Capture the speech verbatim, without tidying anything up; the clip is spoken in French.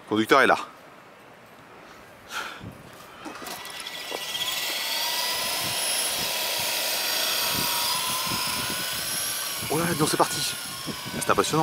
conducteur est là. Oh là, non, c'est parti. C'est impressionnant.